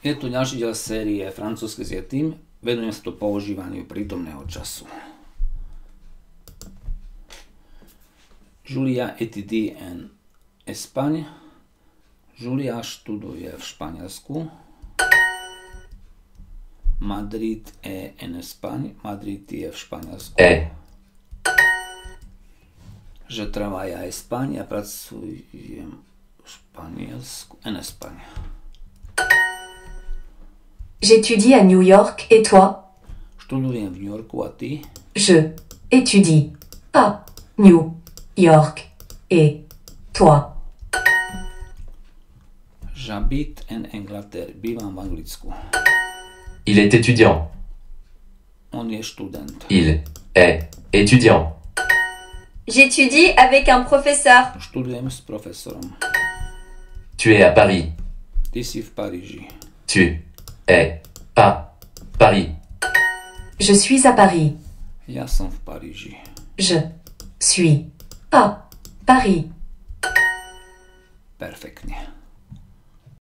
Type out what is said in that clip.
Je tu ďalší diel série Francúzske s Yetim. Venujem sa tu používaniu prítomného času. Julia étudie en Espagne. Julia študuje v Španielsku. Madrid est en Espagne. Madrid je v Španielsku. Je travaille à Espagne. Ja pracujem v Španielsku. En Espagne. J'étudie à New York et toi? Študujem v New Yorku a ty? Je étudie à New York et toi? J'habite en Angleterre. Bývam v Anglicku. Il est étudiant. On je študent. Il est étudiant. J'étudie avec un professeur. Študujem s profesorom. Tu es à Paris. Ty si v Paríži. Tu es à Paris. Je suis à Paris. Ja som v Paríži. Je suis à Paris. Perfektne.